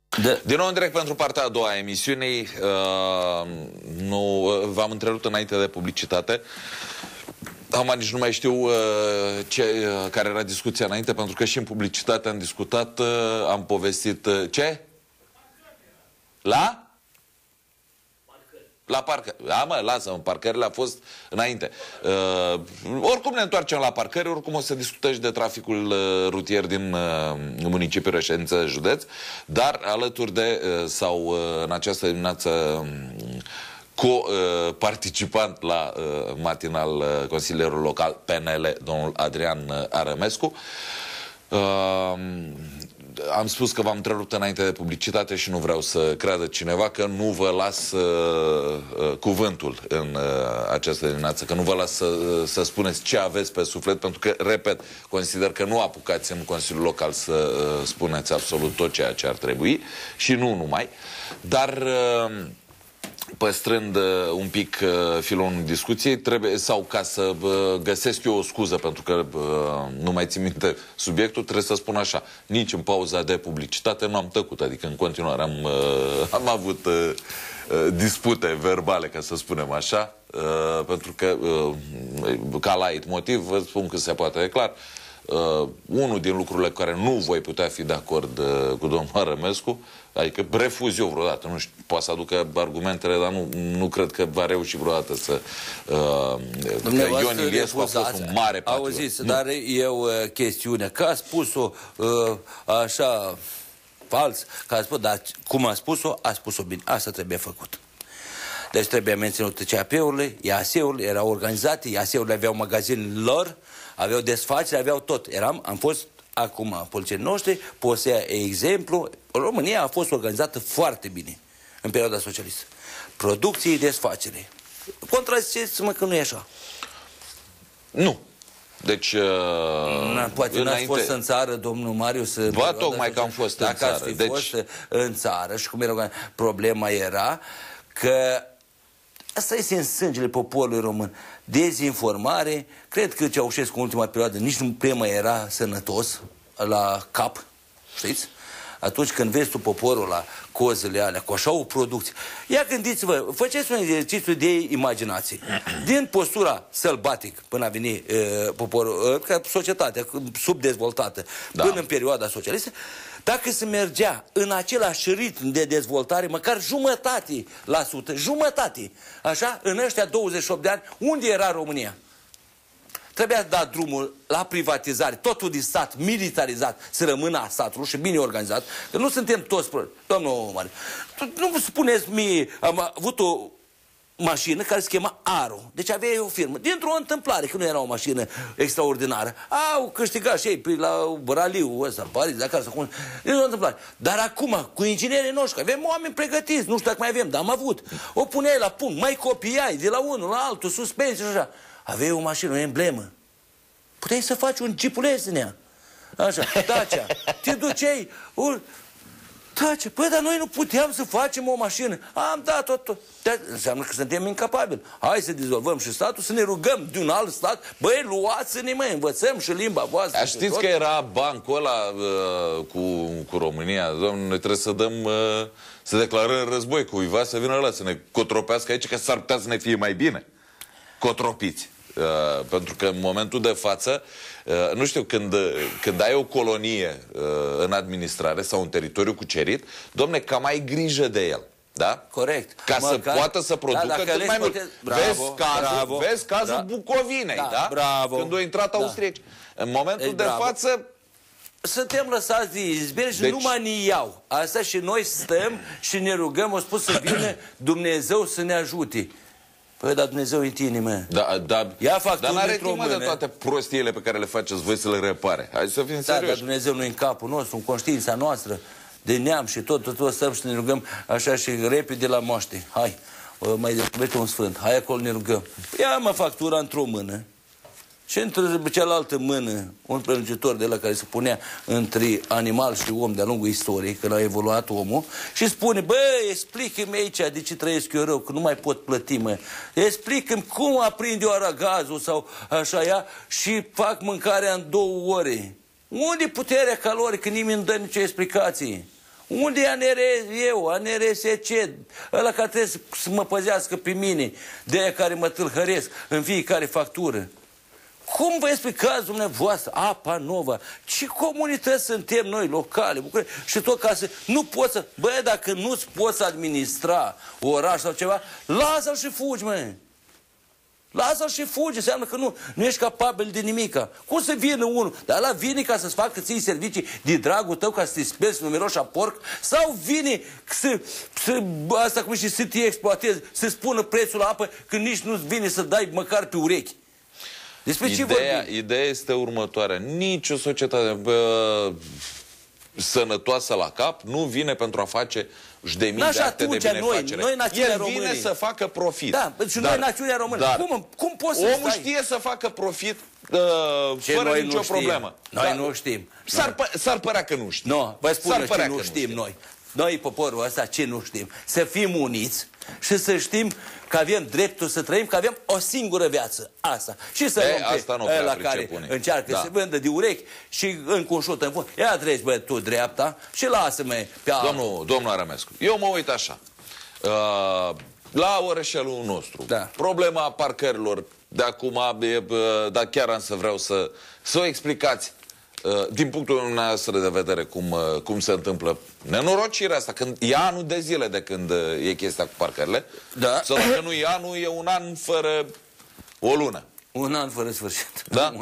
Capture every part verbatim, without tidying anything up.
De... Din nou în direct pentru partea a doua a emisiunii. Uh, nu, v-am întrerupt înainte de publicitate. Acum nici nu mai știu uh, ce, uh, care era discuția înainte, pentru că și în publicitate am discutat, uh, am povestit... Uh, ce? La? La parcări. Da, mă, lasă-mă, parcările a fost înainte. Uh, oricum ne întoarcem la parcări, oricum o să discutăm și de traficul uh, rutier din uh, municipiul Reședință, județ, dar alături de, uh, sau uh, în această dimineață, uh, co-participant la uh, matinal uh, consilierul local P N L, domnul Adrian uh, Arămescu. Uh, Am spus că v-am întrerupt înainte de publicitate și nu vreau să creadă cineva că nu vă las uh, uh, cuvântul în uh, această dimineață, că nu vă las să, uh, să spuneți ce aveți pe suflet, pentru că, repet, consider că nu apucați în Consiliul Local să uh, spuneți absolut tot ceea ce ar trebui și nu numai, dar... Uh, păstrând uh, un pic uh, filonul discuției, trebuie, sau ca să uh, găsesc eu o scuză, pentru că uh, nu mai țin minte subiectul, trebuie să spun așa: nici în pauza de publicitate nu am tăcut, adică în continuare am, uh, am avut uh, uh, dispute verbale, ca să spunem așa, uh, pentru că, uh, ca light motiv, vă spun că se poate de clar, uh, unul din lucrurile cu care nu voi putea fi de acord uh, cu domnul Arămescu, adică refuz eu vreodată, nu știu, poate să aducă argumentele, dar nu, nu cred că va reuși vreodată să... Uh, că Ion Iliescu a fost un mare patriot. Auziți, dar e o chestiune, că a spus-o uh, așa fals, că a spus, dar cum a spus-o, a spus-o bine. Asta trebuie făcut. Deci trebuie menținut C A P-urile, I A S-urile erau organizate, I A S-urile aveau magazinul lor, aveau desfaceri, aveau tot. Eram, am fost... Acum, polițienii noștri pot să ia exemplu. România a fost organizată foarte bine în perioada socialistă. Producții, desfacere. Contraziceți-mă că nu e așa. Nu. Deci, uh, Na, poate înainte... n-ați fost în țară, domnul Marius. Ba, tocmai că am fost în dacă țară. Dacă ați fi deci... fost în țară și cum era, problema era că asta este în sângele poporului român. Dezinformare. Cred că Ceaușescu în ultima perioadă nici nu prea mai era sănătos la cap, știți? Atunci când vezi tu poporul la cozele alea, cu așa o producție. Ia gândiți-vă, faceți un exercițiu de imaginație. Din postura sălbatic până a venit uh, poporul, uh, societatea subdezvoltată, da, până în perioada socialistă, dacă se mergea în același ritm de dezvoltare, măcar jumătate la sută, jumătate, așa, în ăștia douăzeci și opt de ani, unde era România? Trebuia dat drumul la privatizare, totul din stat, militarizat, să rămână a statului și bine organizat, că nu suntem toți... Domnul Mare, nu spuneți mie, am avut o mașină care se chema Aro. Deci avea o firmă. Dintr-o întâmplare, că nu era o mașină extraordinară, au câștigat și ei la raliu ăsta, Paris, de acasă, cum... Dintr-o întâmplare. Dar acum, cu inginerii noștri, avem oameni pregătiți, nu știu dacă mai avem, dar am avut. O puneai la punct, mai copiai de la unul la altul, suspensie și așa. Aveai o mașină, o emblemă. Puteai să faci un jeepuleț din ea. Așa, Dacia. Te duceai... Ur... Dacia. Păi, dar noi nu puteam să facem o mașină. Am dat tot, tot. De înseamnă că suntem incapabili. Hai să dizolvăm și statul, să ne rugăm de un alt stat. Băi, luați-ne, mă, învățăm și limba voastră. Știți că era bancul ăla uh, cu, cu România? Domnule, noi trebuie să dăm... Uh, să declarăm război cuiva, să vină ăla să ne cotropească aici, că s-ar putea să ne fie mai bine. Cotropiți. Uh, pentru că în momentul de față, uh, nu știu, când, când ai o colonie uh, în administrare sau un teritoriu cucerit, domne, cam ai grijă de el. Da? Corect. Ca Măcar, să poată să producă da, cât mai mult. Poate... Bravo, vezi cazul, bravo, vezi cazul da, Bucovinei, da? Da, bravo, când au intrat da. austrieci. În momentul Ei, de bravo. față... Suntem lăsați de izberi și deci... nu mai ne iau. Asta și noi stăm și ne rugăm, au spus să vină Dumnezeu să ne ajute. Păi, dar Dumnezeu în tine, mă. Da, da, ia facturi dar n-are într-o timp de toate prostiile pe care le faceți voi să le repare. Hai să fim da, serioși. Dar Dumnezeu nu în capul nostru, în conștiința noastră, de neam și tot, tot, tot stăm și ne rugăm așa și repede la moaște. Hai, mai departe un sfânt, hai acolo ne rugăm. Ia mă factura într-o mână și între cealaltă mână un prelungitor de la care se punea între animal și om de-a lungul istoriei, când a evoluat omul, și spune, bă, explică-mi aici de ce trăiesc eu rău, că nu mai pot plăti, mă. Explică-mi cum aprind eu aragazul sau așa ea și fac mâncarea în două ore. Unde e puterea calorică? Nimeni nu dă nicio explicație. Unde e A N R eu, A N R S C, ăla care trebuie să mă păzească pe mine, de aia care mă tâlhăresc în fiecare factură? Cum vă explicați dumneavoastră, Apa Nova, ce comunități suntem noi, locale, București, și tot ca să... Nu poți să... Băi, dacă nu-ți poți administra oraș sau ceva, lasă-l și fugi, măi. Lasă-l și fugi, înseamnă că nu, nu ești capabil de nimica. Cum să vină unul? Dar ăla vine ca să-ți facă ții servicii de dragul tău, ca să te speli numeroșa porc? Sau vine să, să asta cum știi, să te exploatezi, să spună prețul la apă, când nici nu-ți vine să dai măcar pe urechi? Despre ce ideea, ideea este următoarea. Nici o societate bă, sănătoasă la cap nu vine pentru a face și de mii de acte de binefacere. Noi, noi El vine Românii. să facă profit. Da, și dar, noi națiunea română. Dar, cum, cum poți să omul stai? știe să facă profit uh, fără nicio problemă. Noi dar, nu știm. S-ar părea că nu știm. Nu, vă spun ce nu nu știm știm. noi. Noi, poporul ăsta, ce nu știm? Să fim uniți și să știm că avem dreptul să trăim, că avem o singură viață. Asta. Și să luăm pe ăla care încearcă da. să vândă de urechi și înconșută în fund. Ia treci, bă, tu dreapta și lasă-mă pe altul. Domnul, domnul Arămescu, eu mă uit așa. Uh, la orășelul nostru, da. problema parcărilor de acum, e, dar chiar am să vreau să, să o explicați. Din punctul dumneavoastră de vedere, cum, cum se întâmplă nenorocirea asta, când e anul de zile de când e chestia cu parcările, da. sau dacă nu e anul, e un an fără o lună. Un an fără sfârșit. Da?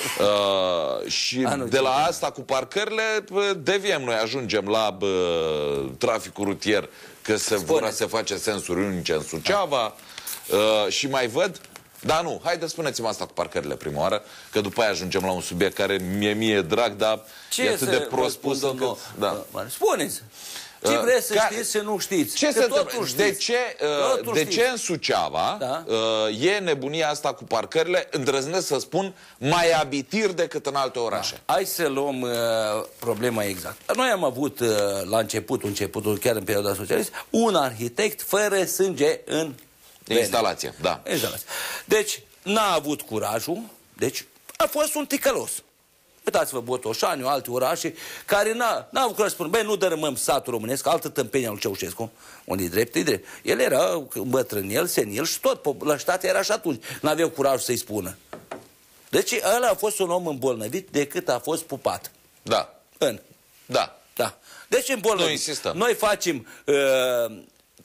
uh, și anul de la asta cu parcările deviem noi, ajungem la uh, traficul rutier, că se vor se face sensuri unice în Suceava, uh, și mai văd. Da, nu, haideți, spuneți-mi asta cu parcările prima oară, că după aia ajungem la un subiect care mie mie drag, dar ce e atât de prost spus încât... Da. Spuneți! Ce uh, vreți să ca... știți și nu știți? Ce se întâmplă? De ce, uh, de ce în Suceava da? uh, e nebunia asta cu parcările, îndrăznesc să spun, mai abitir decât în alte orașe? Da. Hai să luăm uh, problema exact. Noi am avut uh, la începutul, începutul, chiar în perioada socialistă, un arhitect fără sânge în instalație, da. Instalație. Deci, n-a avut curajul, deci a fost un ticălos. Uitați-vă, Botoșani, alte orașe, care n-a avut curaj să spună, băi, nu dărâmăm satul românesc, altă tâmpenie al Ceaușescu, unde e drept, e drept. El era bătrânel, senil și tot, la state era și atunci. N-aveau curajul să-i spună. Deci, ăla a fost un om îmbolnăvit decât a fost pupat. Da. În. Da. Da. Deci îmbolnăvit. Nu insistăm. Noi facem... Uh,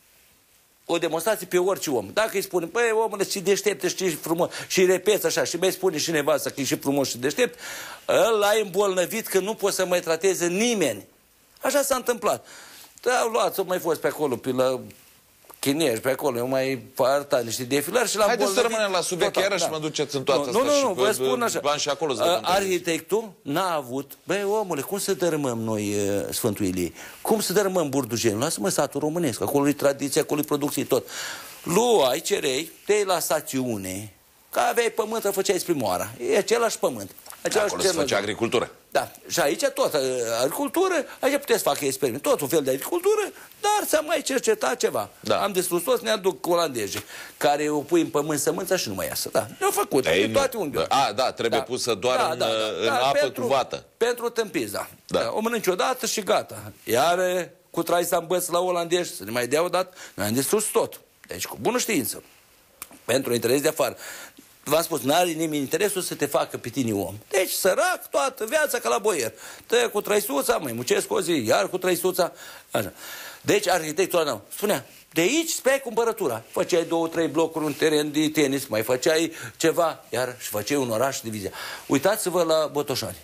o demonstrație pe orice om. Dacă îi spune, băi, omule, și deștept, știi, și frumos, și repeți așa, și mai spune și nevasta că e și frumos și deștept, ăla e îmbolnăvit că nu poate să mai trateze nimeni. Așa s-a întâmplat. Da, luați, au mai fost pe acolo, pe la Chinești, pe acolo, eu mai arătat niște defilări și la haideți să rămânem la subiect, chiar și mă duceți în toată asta. Nu, nu, nu, vă spun așa. Bani și acolo arhitectul n-a avut, băi, omule, cum să dărâmăm noi Sfântul Ilie? Cum să dărâmăm Burdujeni? Lasă-mă satul românesc, acolo e tradiție, acolo e producție, tot. Luai, cerei, te la stațiune, că aveai pământ, făceai sprimoara. E același pământ. Acolo se făcea agricultură. Da. Și aici tot, agricultură, aici puteți să facă experiment. Tot un fel de agricultură, dar să mai cerceta ceva. Da. Am distrus toți, ne aduc olandezi, care o pui în pământ sămânța și nu mai iasă. Da. Ne-au făcut. Ei, toate unghiuri. A, da, trebuie da. pusă doar da, în, da, da, în da, apă pentru, cu vată. Pentru tâmpiți, da. da. da. O mănânci odată și gata. Iar cu trai să învăț la olandezi, să ne mai dea odată, noi am distrus tot. Deci cu bună știință. Pentru interes de afară. V-am spus, n-are nimeni interesul să te facă pe tine om. Deci, sărac, toată viața ca la boier. Tăia cu trăisuța, mai muncesc o zi, iar cu trăisuța. Așa. Deci, arhitectul ăla spunea, de aici spre cumpărătura. Făceai două, trei blocuri, un teren de tenis, mai făceai ceva, iar și făceai un oraș de divizia. Uitați-vă la Botoșani.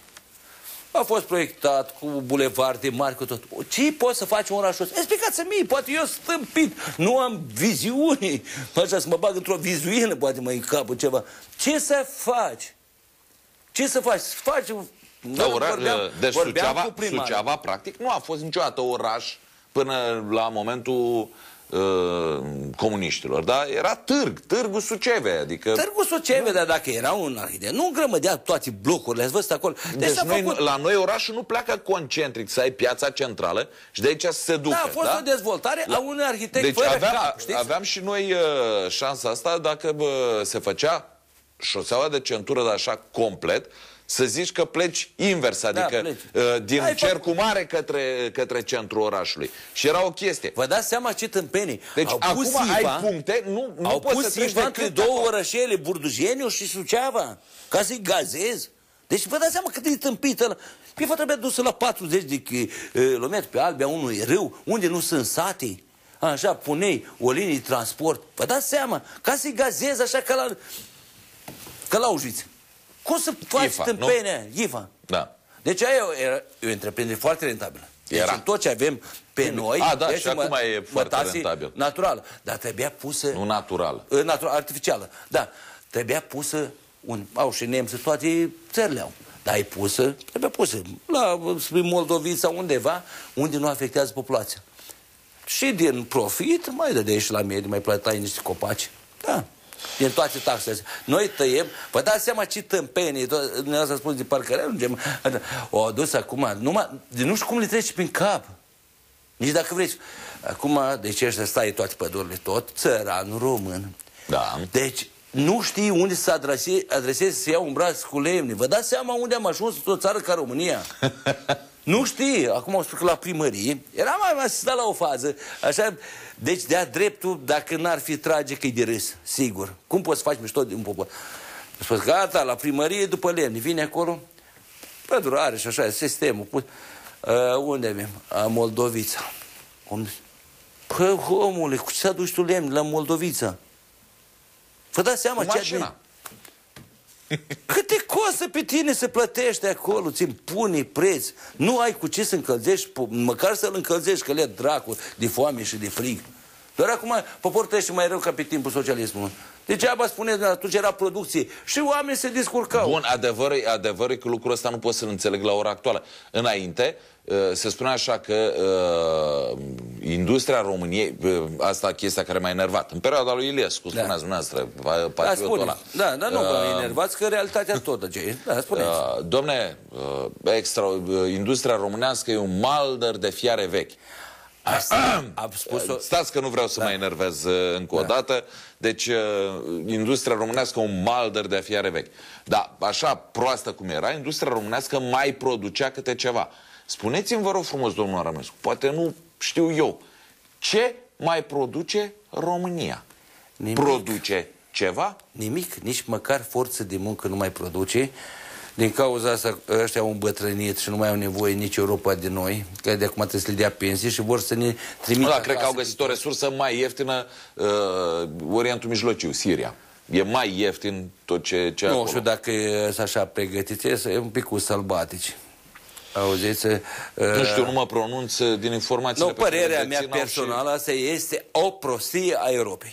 A fost proiectat cu bulevarde mari, cu tot. Ce poți să faci un oraș ăsta? Explicați-mi mie, poate eu stâmpit, nu am viziuni. Așa, să mă bag într-o vizuină, poate mă încapă ceva. Ce să faci? Ce să faci? Să faci... Da, oraș, vorbeam, deci vorbeam Suceava, Suceava, practic, nu a fost niciodată oraș până la momentul uh, comuniștilor, dar era târg, târgul Suceve, adică... Târgul Suceve, dar dacă era un arhitect, nu îngrămădea toate blocurile, ați văzut acolo. Deci, deci noi, făcut... la noi orașul nu pleacă concentric, să ai piața centrală și de aici să se ducă. Da, a fost da? o dezvoltare la... a unui arhitect deci fără aveam, cap, știți? aveam și noi uh, șansa asta dacă bă, se făcea șoseaua de centură, dar așa complet, să zici că pleci invers, adică da, uh, din Ai cercul făcut... mare către, către centrul orașului. Și era o chestie. Vă dați seama ce tâmpenii? Deci au acum pus ai Iva, puncte, nu, nu au poți pus să treci Iva între două acolo. orășele, Burdujeniu și Suceava, ca să-i gazez. Deci vă dați seama cât e tâmpită ăla. Păi vă trebuie dusă la patruzeci de kilometri pe Albia unui râu, unde nu sunt sate. Așa, punei o linie de transport. Vă dați seama, ca să-i gazez așa ca la, ca la Auschwitz. Cum să faci tâmpenia? Iva. Da. Deci aia era o întreprindere foarte rentabilă. Deci era. în tot ce avem pe noi... A, da, și acum e foarte rentabil. Naturală. Dar trebuia pusă... Nu naturală. Natural, artificială. Da. Trebuia pusă... Un, au și nemți, toate țările au. Dar ai pusă, trebuie pusă la spre Moldovița undeva, unde nu afectează populația. Și din profit, mai dădeai și la medii, mai plătai niște copaci. Da. Din toate taxele astea. Noi tăiem, vă dați seama ce tâmpenii, dumneavoastră a spus de parcă ajungem, o adus acum, numai, nu știu cum le trece prin cap. Nici dacă vreți. Acum, deci ăștia stai toate pădurile, tot, țăran român. Da. Deci, nu știi unde să adresezi, adresezi să iau un braț cu lemne. Vă dați seama unde am ajuns într-o țară ca România? Nu știi. Acum au spus că la primărie era mai asistat la o fază. Așa, deci de-a dreptul, dacă n-ar fi tragic, e de râs. Sigur. Cum poți să faci mișto de un popor? A spus, gata, la primărie după lemne. Vine acolo, pădurare și așa, sistemul. Uh, unde avem? A, Moldovița. Cum? Păi, omule, cu ce să aduci tu lemne la Moldovița? Vă dați seama ce mașina. Cât te costă pe tine să plătești acolo, ți-mi pune preț. Nu ai cu ce să încălzești, măcar să-l încălzești, că le dracu de foame și de frig. Doar acum poporul trăiește mai rău ca pe timpul socialismului. Degeaba spuneți, atunci era producție și oamenii se descurcau. Bun, adevărul, adevărul e că lucrul ăsta nu pot să-l înțeleg la ora actuală. Înainte, se spunea așa că uh, industria României, uh, asta chestia care m-a enervat, în perioada lui Iliescu, spuneați da. dumneavoastră, patriotul ăla. Da, dar nu vă uh, enervați că realitatea tot ce e. Da, spuneți. Uh, domne, uh, extra, uh, industria românească e un maldăr de fiare vechi. Asta am spus-o. Stați că nu vreau să da. mă enervez uh, încă da. o dată. Deci, uh, industria românească un maldăr de fiare vechi. Dar așa proastă cum era, industria românească mai producea câte ceva. Spuneți-mi, vă rog frumos, domnul Aramescu, poate nu știu eu, ce mai produce România? Nimic. Produce ceva? Nimic, nici măcar forță de muncă nu mai produce. Din cauza asta, ăștia au îmbătrânit și nu mai au nevoie nici Europa de noi, că de acum trebuie să le dea pensii și vor să ne trimită. Da, cred că au găsit o resursă mai ieftină, uh, Orientul Mijlociu, Siria. E mai ieftin tot ce, ce nu acolo. Nu știu dacă e așa pregătit, e un pic cu sălbatici. Auziți? Uh, nu știu, nu mă pronunț din informațiile nu, pe părerea mea personală, și... asta este o prostie a Europei.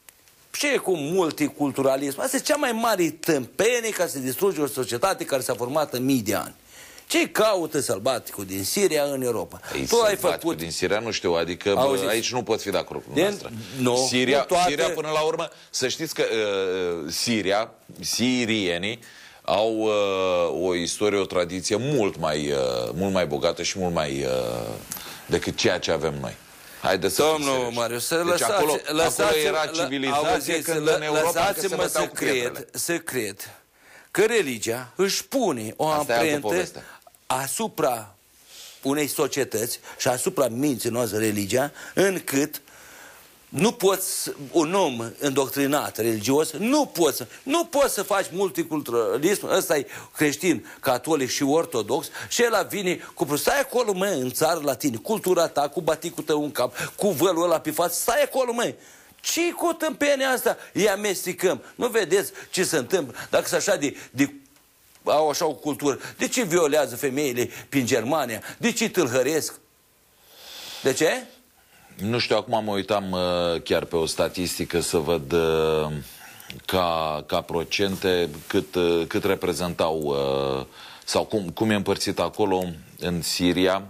Și e cu multiculturalism. Asta e cea mai mare tâmpenie ca să distruge o societate care s-a format în mii de ani. Ce caută sălbaticul din Siria în Europa? Ei, tu ai făcut... din Siria nu știu, adică bă, aici nu pot fi de acord cu noastră. No, Siria, toate... Siria, până la urmă, să știți că uh, Siria, sirienii, au uh, o istorie, o tradiție mult mai, uh, mult mai bogată și mult mai uh, decât ceea ce avem noi. Haideți să Domnul Marius, să deci lăsați, acolo, lăsați, acolo era civilizație auziți, când în Europa lăsați-mă să cred, să cred că religia își pune o amprentă asupra unei societăți și asupra minții noastre, religia, încât nu poți, un om îndoctrinat religios, nu poți, nu poți să faci multiculturalism, ăsta e creștin, catolic și ortodox, și el vine cu, stai acolo, mă, în țară la tine, cultura ta, cu baticul tău în cap, cu vălul ăla pe față, stai acolo, mă. Ce-i cu tâmpenia asta? Îi amestecăm. Nu vedeți ce se întâmplă? Dacă sunt așa de, de au așa o cultură, de ce violează femeile prin Germania? De ce tâlhăresc? De ce? Nu știu, acum mă uitam uh, chiar pe o statistică să văd uh, ca, ca procente cât, uh, cât reprezentau uh, sau cum, cum e împărțit acolo în Siria,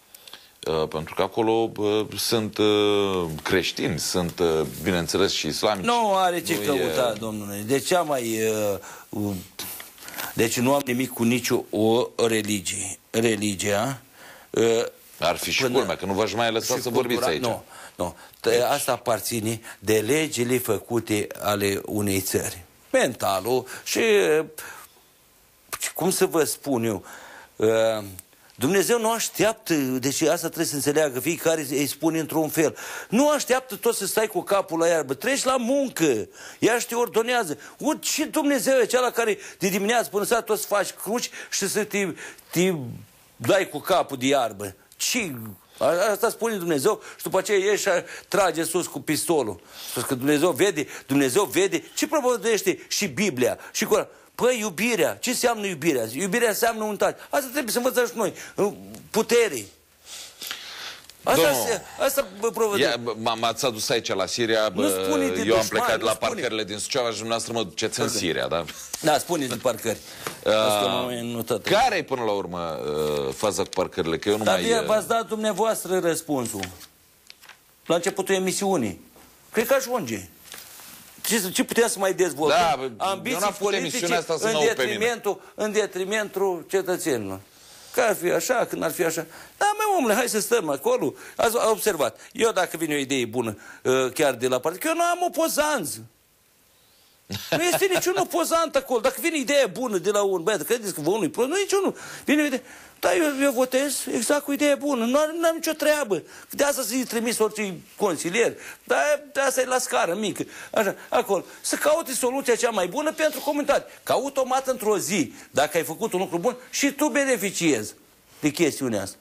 uh, pentru că acolo uh, sunt uh, creștini, sunt uh, bineînțeles și islamici. Nu are ce nu căuta, e... domnule. De ce mai... Uh, uh, deci nu am nimic cu nicio o religie. Religia... Uh, Ar fi și până... culmea, că nu v-aș mai lăsa să vorbiți aici. Nu, nu. Deci... Asta aparține de legile făcute ale unei țări. Mentalul și cum să vă spun eu, uh, Dumnezeu nu așteaptă, deci asta trebuie să înțeleagă, fiecare îi spune într-un fel. Nu așteaptă tot să stai cu capul la iarbă, treci la muncă, ea și te ordonează. O, ce Dumnezeu e cel care de dimineață până seara tot să faci cruci și să te, te dai cu capul de iarbă. Ce... Asta spune Dumnezeu și după aceea ieși și trage sus cu pistolul. Spus că Dumnezeu vede, Dumnezeu vede ce propovăduiește și Biblia și Coran. Păi, iubirea. Ce înseamnă iubirea? Iubirea înseamnă unitate. Asta trebuie să învățăm și noi. Putere. Asta, asta m-ați adus aici la Siria. Nu spune de Eu dușman, am plecat la spune. parcările din Suceava și dumneavoastră mă duceți în Siria, da? Da, spuneți de parcări. Uh, care e până la urmă uh, faza cu parcările? Că eu nu Dar mai... Dar v-ați dat dumneavoastră răspunsul. La începutul emisiunii. Cred că ajunge. Ce, ce putem să mai dezvoltăm? Da, ambiții politice asta în, detrimentul, în detrimentul cetățenilor. Că ar fi așa, când ar fi așa. Da, măi, omule, hai să stăm acolo. Ați observat. Eu, dacă vine o idee bună, chiar de la partid, că eu nu am opozanți. Nu este niciun opozant acolo. Dacă vine ideea bună de la un băiat, credeți că vă unui prost, nu niciunul. Vine o idee. Da, eu, eu votez exact cu ideea bună. Nu am, am nicio treabă. De asta să-i trimis orice consilier. Dar de asta e la scară mică. Așa, acolo. Să caute soluția cea mai bună pentru comunitate. Ca automat într-o zi, dacă ai făcut un lucru bun, și tu beneficiezi de chestiunea asta.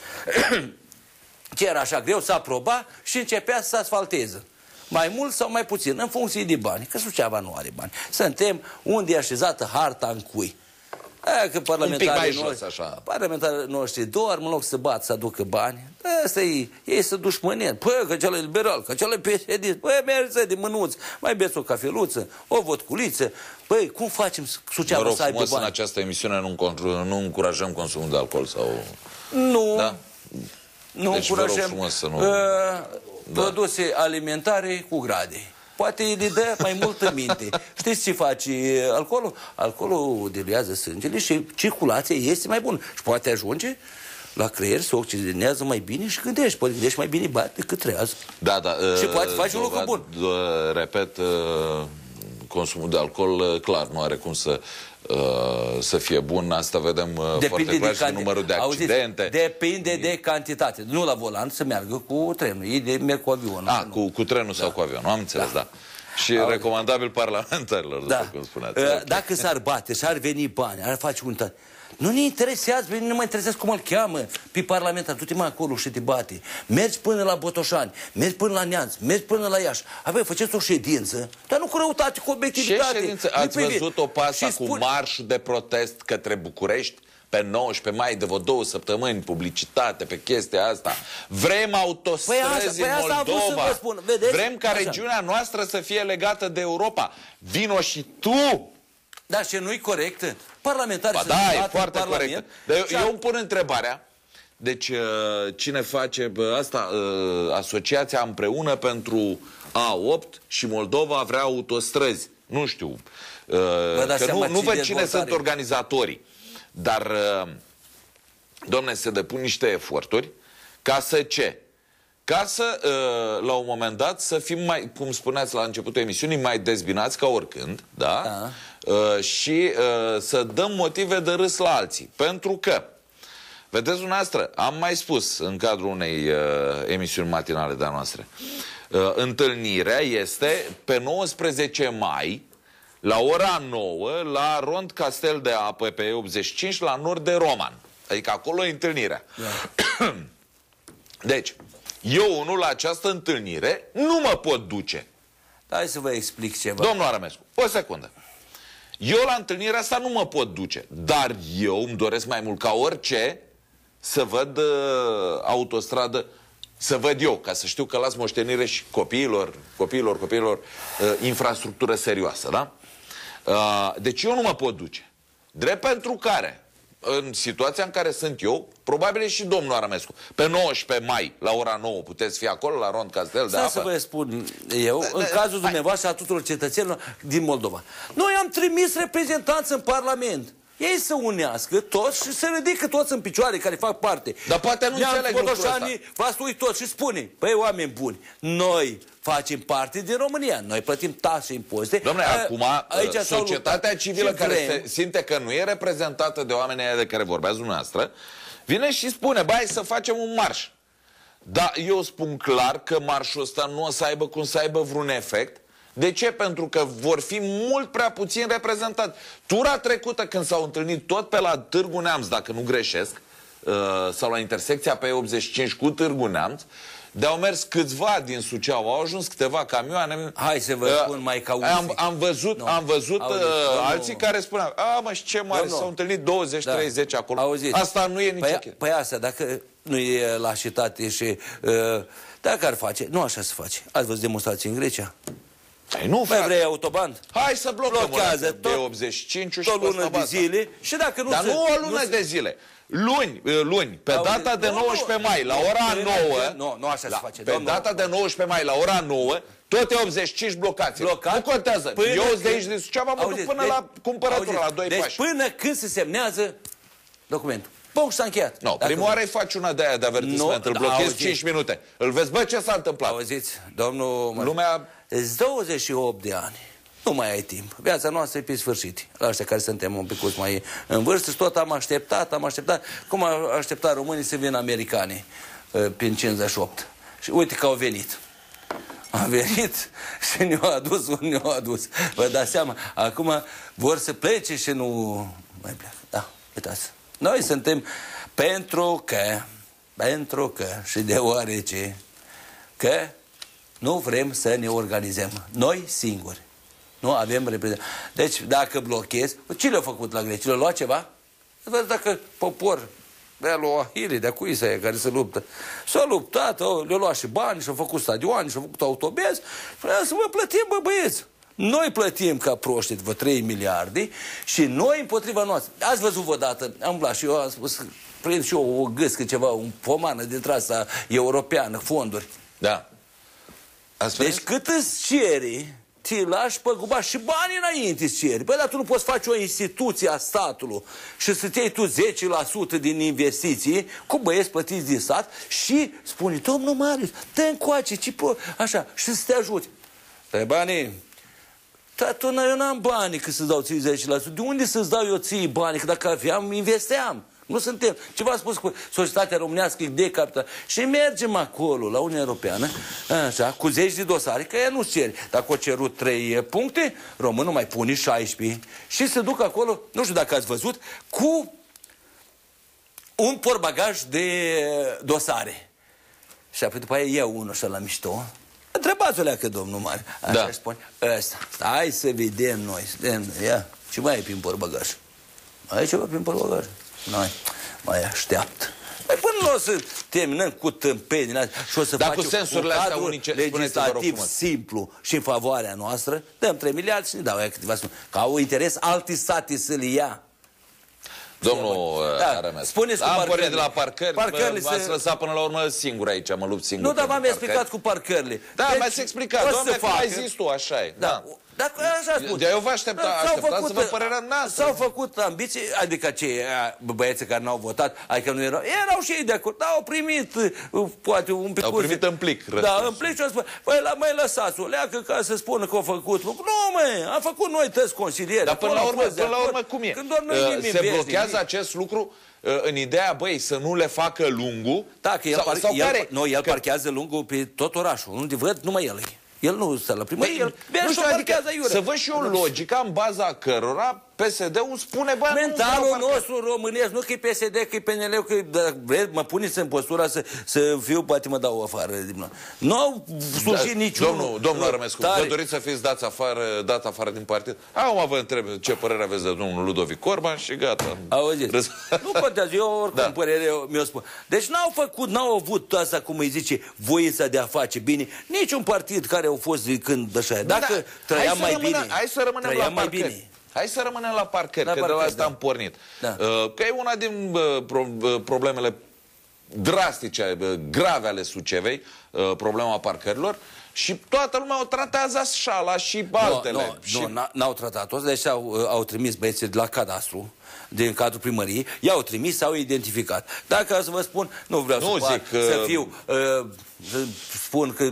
Ce era așa greu, să aproba și începea să asfalteze. Mai mult sau mai puțin, în funcție de bani. Că Suceava nu are bani. Suntem unde e așezată harta în cui. Aia că parlamentarii noștri, așa. Parlamentarii noștri dorm în loc să bat, să aducă bani. Asta e, ei să dușmănesc. Păi, că cel e liberal, că cel e P S D. Păi, merge de mânuți. Mai beți o cafeluță, o vodculiță. Păi, cum facem Suceava mă rog, să aibă bani? în această emisiune nu, nu încurajăm consumul de alcool sau... Nu. Da? Nu deci încurajăm să nu... uh, produse da. alimentare cu grade. Poate le dă mai multă minte. Știți ce face alcoolul? Alcoolul diluează sângele și circulația este mai bună. Și poate ajunge la creier să oxigenează mai bine și gândești. Poate gândești mai bine bani decât trează. Da, da. Și uh, poate face un lucru bun. Uh, repet, uh, consumul de alcool, clar, nu are cum să... Uh, să fie bun, asta vedem uh, foarte clar și numărul de accidente. Auziți, depinde de cantitate. Nu la volan să meargă cu trenul, ei de merg cu avionul. Ah, cu, cu trenul da. sau cu avionul, am înțeles, da. da. Și Auzi. recomandabil parlamentarilor, da. după cum spuneați. Uh, dacă s-ar bate și ar veni bani, ar face unitate. Nu ne interesează, nu mă interesează cum îl cheamă pe parlamentar. Du-te mai acolo și te bate. Mergi până la Botoșani, mergi până la Neamț, mergi până la Iași. Apoi faceți o ședință, dar nu cu răutate, cu obiectivitate. Ce ședință? Ați văzut-o pe asta cu spune... marșul de protest către București? Pe nouăsprezece mai, de vreo două săptămâni, publicitate pe chestia asta. Vrem autostrăzi păi asta, în păi Moldova. Asta spun. Vedeți? Vrem ca Așa. regiunea noastră să fie legată de Europa. Vino și tu! Dar și nu-i corect? Parlamentarii ba da, e foarte corect. Eu, eu îmi pun întrebarea. Deci, cine face asta? Asociația Împreună pentru A opt și Moldova vrea autostrăzi. Nu știu. Că nu, nu văd cine sunt organizatorii. Dar, domne, se depun niște eforturi ca să ce? Ca să, la un moment dat, să fim mai, cum spuneați la începutul emisiunii, mai dezbinați ca oricând, da? da. Și să dăm motive de râs la alții. Pentru că, vedeți dumneavoastră, am mai spus în cadrul unei emisiuni matinale de-a noastră, întâlnirea este pe nouăsprezece mai, la ora nouă, la Rond Castel de Apă, pe optzeci și cinci, la nord de Roman. Adică acolo e întâlnirea. Da. Deci, eu, unul, la această întâlnire, nu mă pot duce. Hai să vă explic ceva. Domnul Arămescu, o secundă. Eu la întâlnirea asta nu mă pot duce, dar eu îmi doresc mai mult ca orice să văd uh, autostradă, să văd eu, ca să știu că las moștenire și copiilor, copiilor, copiilor, uh, infrastructură serioasă, da? Uh, deci eu nu mă pot duce. Drept pentru care, în situația în care sunt eu, probabil e și domnul Arămescu. Pe nouăsprezece mai, la ora nouă, puteți fi acolo, la Rond Castel de Apă? Să vă spun eu, în cazul dumneavoastră, a tuturor cetățenilor din Moldova. Noi am trimis reprezentanți în Parlament. Ei să unească toți și să ridică toți în picioare care fac parte. Dar poate nu înțeleg lucrul ăsta. V-ați uit toți și spune, păi oameni buni, noi facem parte din România. Noi plătim taxe, impozite. Dom'le, acum aici societatea civilă care se simte că nu e reprezentată de oamenii de care vorbeați dumneavoastră, vine și spune, băi, să facem un marș. Dar eu spun clar că marșul ăsta nu o să aibă cum să aibă vreun efect. De ce? Pentru că vor fi mult prea puțin reprezentați. Tura trecută, când s-au întâlnit tot pe la Târgu Neamț, dacă nu greșesc, sau la intersecția pe optzeci și cinci cu Târgu Neamț, de-au mers câțiva din Suceava, au ajuns câteva camioane. Hai să vă spun mai ca am, am văzut, no. am văzut uh, alții care spuneau, a, mă, și ce mare, s-au întâlnit douăzeci treizeci da. acolo. Auziți. Asta nu e nici păi, ok. Păi asta, dacă nu e lașitate și... Uh, dacă ar face, nu așa se face. Ați văzut demonstrații în Grecia? Păi nu, mai vrei autoband? Hai să blocăm Blochează tot, de optzeci și cinci și tot lună de zile. Și dacă nu Dar se, nu o lună nu de zile. Luni, luni, pe Auzi, data de nouăsprezece mai, la ora nouă, nu, nu așa la, se face. Pe data de nouăsprezece mai, la ora nouă, toate optzeci și cinci blocați. Blocat, nu contează. Eu sunt de aici de Suceava, mă duc până deci, la cumpărătura, la doi deci pași. Până când se semnează documentul. Bun, s-a încheiat. No, prima oară îi faci una de aia de avertisment, no, îl blochezi da, cinci minute. Îl vezi, bă, ce s-a întâmplat? Auziți, domnul... Lumea... Îți douăzeci și opt de ani. Nu mai ai timp. Viața noastră e pe sfârșit. La ăștia care suntem un pic mai în vârstă și tot am așteptat, am așteptat. Cum au așteptat românii să vină americanii prin cincizeci și opt. Și uite că au venit. Au venit și ne-au adus unde ne-au adus. Vă dați seama, acum vor să plece și nu mai pleacă. Da, uitați. Noi suntem pentru că, pentru că și deoarece că nu vrem să ne organizăm. Noi singuri. Nu avem reprezentanți. Deci, dacă blochezi, ce le-au făcut la Grecia? Le-au luat ceva? Văd dacă popor de lui Ahile, de cui să care se luptă. S-au luptat, le-au luat și bani, și-au făcut stadioane, și-au făcut autobezi. Vreau să vă plătim, bă, băieți. Noi plătim ca proști, vă trei miliarde și noi împotriva noastră. Ați văzut vă dată, am umblat și eu am spus, prind și eu o gâscă, ceva, un pomană dintre asta europeană, fonduri. Da. Deci cât îți ceri, ți lași pe guba și banii înainte îți ceri. Băi, dar tu nu poți face o instituție a statului și să-ți iei tu zece la sută din investiții cu băieți plătiți din stat și spune, domnul Marius, dă încoace, ce așa, și să te ajuți. Păi banii... Dar tu, eu n-am bani că să-ți dau ție zece la sută. De unde să-ți dau eu ție bani? Că dacă aveam, investeam. Nu suntem. Ce v-am spus cu societatea românească de capital. Și mergem acolo, la Uniunea Europeană, așa, cu zeci de dosare, că ea nu-ți cere. Dacă o cerut trei puncte, românul mai pune șaisprezece. Și se duc acolo, nu știu dacă ați văzut, cu un portbagaj de dosare. Și apoi după aia iau unul așa la mișto. Întrebați-o leacă, domnul Mare. Așa da. Spune, ăsta. Hai să vedem noi. Vedem, ia, ce mai e prin portbagaj? Mai e ceva prin portbagaj? Noi, mai așteaptă. Păi până nu o să terminăm cu tâmpenile și o să Dar facem cu sensurile un astea unice, legislativ simplu și în favoarea noastră, dăm trei miliarde și ne dau aia câteva sume. Că au interes alții state să le ia. Domnul da, Arămescu, spuneți cu am parcările. pornit de la parcări, parcările v-ați se... lăsat până la urmă singur aici, mă lupt singur. Nu, dar v-am explicat cu parcările. Da, deci, mi-ați explicat, doamne, cum ai zis tu, așa e. Da. Dar așa spun. Eu vă aștepta, așteptați să vă părerea noastră. S-au făcut ambiții, adică cei băieții care n-au votat, adică nu erau, erau și ei de acord, dar au primit, poate un pic... Au primit în plic răspuns. Da, în plic și au spus, păi, la mai lăsați-o, leacă ca să spună că au făcut. Nu, măi, am făcut noi tăți consilieri. Dar până la urmă, până la urmă cum e? Se blochează acest lucru în ideea, băi, să nu le facă lungul. Da, că el, sau, par, sau el, care, nu, el că... parchează lungul pe tot orașul. Unde văd, numai el. El nu stă la primărie, el nu știu, adică, să văd și eu logica în baza cărora P S D-ul spune, bă, mentalul nu, nostru românesc, nu că e P S D, că e P N L, că vreți, mă puneți în postura să, să fiu, poate mă dau afară. Nu au slujit da, niciun... Domnul, domnul Arămescu, vă doriți să fiți dați afară, dat afară din partid? Acum vă întreb ce părere aveți de domnul Ludovic Orban și gata. Auziți, nu contează, eu oricum da. părere mi-o spun. Deci n-au făcut, n-au avut asta, cum îi zice, voința de a face bine, niciun partid care au fost de când așa. Dacă da, trăiam mai rămână, bine, hai să rămânem la mai bine. Hai să rămânem la parcări, la că parcări, de la asta da. am pornit. Da. Că e una din problemele drastice, grave ale Sucevei, problema parcărilor, și toată lumea o tratează așa, la și altele. Nu, și... nu, n-au tratat-o, deci au, au trimis băieții de la cadastru, din cadrul primăriei, i-au trimis, s-au identificat. Dacă să vă spun, nu vreau nu să, zic, fac, uh... să fiu, uh, să spun că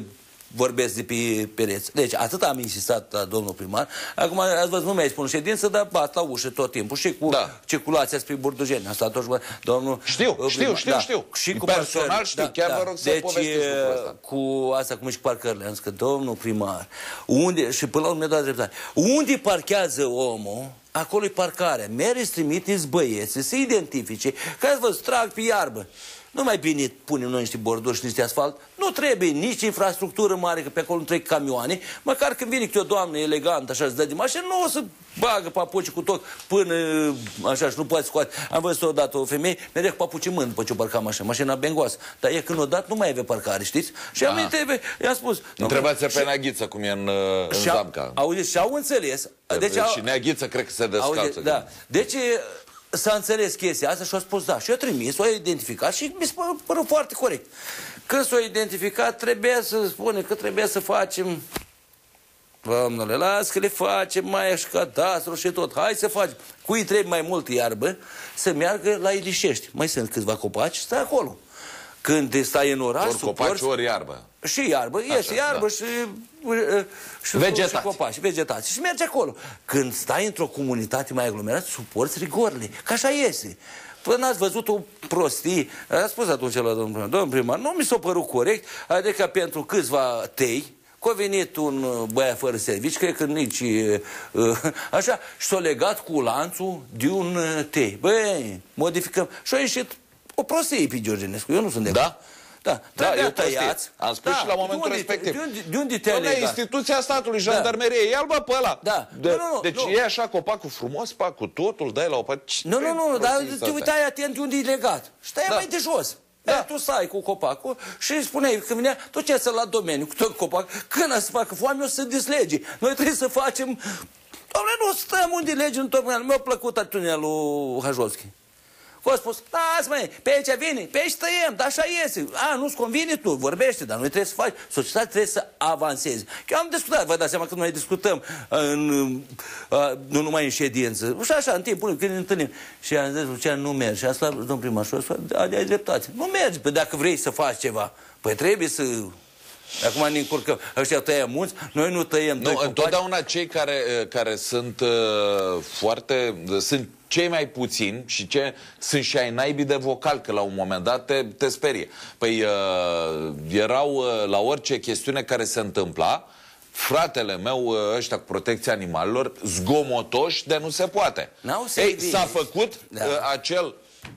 vorbesc de pe pereți. Deci, atât am insistat la domnul primar. Acum, ați văzut, nu mi-ai spus ședință, dar bat la ușă tot timpul. Și cu da. circulația spre Burdujeni. Asta tot, domnul... Știu, știu, știu, da. știu. Și cu personal parcări. știu, Da, chiar da. vă rog să deci, povestiți lucrul ăsta. Cu asta, cum e și parcările, am zis că, domnul primar, unde, și până la urmă mi-a dat dreptate, unde parchează omul, acolo e parcarea. Meriți, trimiteți băieți să identifice, că ați văzut, trag pe iarbă. Nu mai bine punem noi niște borduri și niște asfalt. Nu trebuie nici infrastructură mare, că pe acolo nu trec camioane. Măcar când vine câte o doamnă elegantă, așa, îți dă de mașină, nu o să bagă papuci cu tot până așa și nu poate scoate. Am văzut odată o femeie, mereu cu papuci în mână după ce o parca mașina, mașina bengoasă. Dar e când o dat, nu mai avea parcare, știți? Și am trebuie, i-am spus. Întrebați-o pe Neaghiță cum e în, în Zamca. Auzi, și au înțeles. Deci, și Neaghiță cred că se descalță. Da. Deci s-a înțeles chestia asta și a spus da. Și eu trimis, o identificat și mi s-a părut foarte corect. Când s-a identificat, trebuie să spune că trebuie să facem... Doamnele, las că le facem mai și cadastru și tot. Hai să facem. Cui trebuie mai mult iarbă, să meargă la Ilișești. Mai sunt câțiva copaci, stai acolo. Când stai în oraș, ori copaci, ori iarbă. Și iarbă, este iarbă da. și, și, vegetație. și copaci, vegetație. Și mergi acolo. Când stai într-o comunitate mai aglomerată, suporți rigorile. Că așa iese. Până ați văzut o prostie, a spus atunci la domnul primar, domnul primar, nu mi s-a părut corect, adică pentru câțiva tei, că a venit un băiat fără servici, cred că nici așa, și s-a legat cu lanțul de un tei. Băi, modificăm. Și a ieșit o prostie pe Georgenescu, eu nu sunt de da? Da, da, eu tăiați. Am spus da, și la momentul de unde, respectiv. De unde, de unde te-ai legat? Instituția statului, jandarmerie, da. Ia-l bă pe ăla. Da. De, nu, nu, deci nu. e așa copacul frumos, pac cu totul, dai la o parte. Nu, nu, nu, dar te uitai atent de unde e legat. Și stai da. mai de jos. Da. Da, tu stai cu copacul și spuneai că vinea, tu ce să la domeniu cu tot copac, când a să facă foame o să dislege. Noi trebuie să facem... Doamne, nu stăm unde legi în tot. Mi-a plăcut atunea lui Hajovski. Că spus, lasă măi, pe aici vine, pe aici tăiem, dar așa iese. A, nu-ți convine tu, vorbește, dar noi trebuie să faci. Societatea trebuie să avanseze. Eu am discutat, vă dați seama că noi discutăm în, a, nu numai în ședință, și așa, în timpul când ne întâlnim. Și am zis, Lucian, nu merge. Și asta, domnul primar, și ai dreptate. Nu merge, pe dacă vrei să faci ceva, păi trebuie să... Acum ne încurcăm. Ăștia tăiem mulți, noi nu tăiem. Nu, întotdeauna cei care, care sunt uh, foarte... sunt cei mai puțini și ce sunt și ai naibii de vocal, că la un moment dat te, te sperie. Păi uh, erau uh, la orice chestiune care se întâmpla, fratele meu, uh, ăștia cu protecția animalelor, zgomotoși de nu se poate. Ei, s-a făcut da. uh, acel...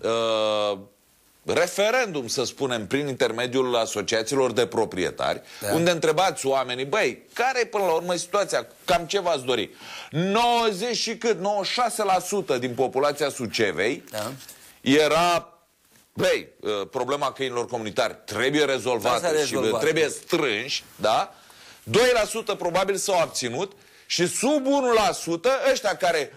Uh, referendum, să spunem, prin intermediul asociațiilor de proprietari, da. unde întrebați oamenii, băi, care e până la urmă situația? Cam ce v-ați dori? nouăzeci și cât? nouăzeci și șase la sută din populația Sucevei da. era, băi, problema câinilor comunitari trebuie rezolvată da, și rezolvat. trebuie strânși, da? doi la sută probabil s-au abținut și sub unu la sută ăștia care...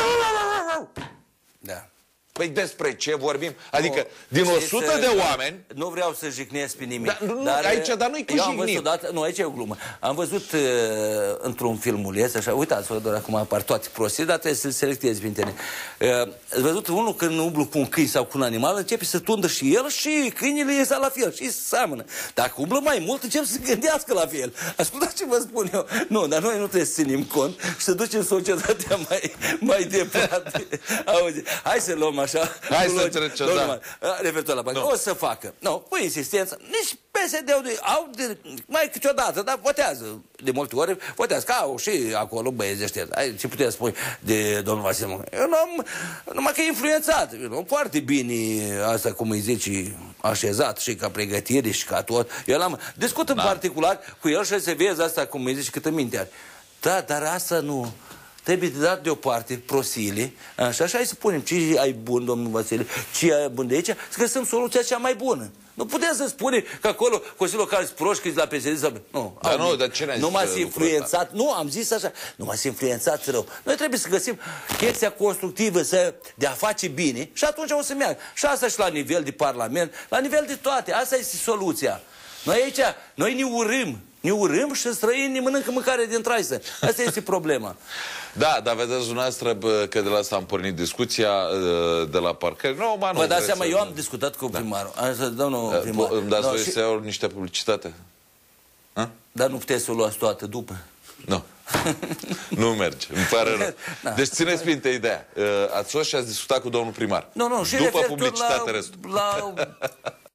Da. Păi despre ce vorbim? Adică, o, din o sută de oameni... Nu vreau să jignesc pe nimic. Da, nu, dar aici, dar nu-i cu jignit. Odată, nu, aici e o glumă. Am văzut uh, într-un filmuleț, așa, uitați-vă, doar acum apar toate prostii, dar trebuie să-l selectezi pe internet. Uh, ați văzut unul când umblu cu un câine sau cu un animal, începe să tundă și el și câinile ies la fel și seamănă. Dacă umblă mai mult, încep să gândească la fel. Ascultați ce vă spun eu. Nu, dar noi nu trebuie să ținem cont și să ducem societatea mai, mai departe. Auzi, hai să luăm așa. Hai să trecem, da. Referitor la bani. O să facă. Nu, cu insistență. Nici P S D-ul au de, mai câteodată, dar votează. De multe ori votează. Că au și acolo băieți ăștia. Ce puteți spune de domnul Vasile? Eu nu am, numai că e influențat. Eu nu foarte bine asta, cum îi zici, așezat și ca pregătire și ca tot. Eu l-am discut în da. particular cu el și să vezi asta, cum îi zici, câtă minte are. Da, dar asta nu... Trebuie de dat deoparte prostiile, așa, așa, hai să punem ce ai bun, domnul Vasile, ce ai bun de aici, să găsim soluția cea mai bună. Nu putem să spune că acolo Consiliul local proști, că la P S D sau... Nu, dar nu, dar ce ne-ai nu m-ați influențat, nu, am zis așa, nu m-ați influențat rău. Noi trebuie să găsim chestia constructivă, să, de a face bine și atunci o să meargă. Și asta și la nivel de parlament, la nivel de toate, asta este soluția. Noi aici, noi ne urâm, ne urâm și străini ne mănâncă mâncare din traisă. Asta este problema. Da, dar vedeți dumneavoastră că de la asta am pornit discuția de la parcări. Nu, mă, nu vă dați seama, eu am discutat cu primarul. Da. Domnul primar. Îmi dați no, voi și... să iau niște publicitate? Ha? Dar nu puteți să o luați toată după? Nu. Nu merge, îmi pare rău. Da. Deci țineți minte ideea. Ați fost și ați discutat cu domnul primar. Nu, nu, și după referitor publicitate la, restul. la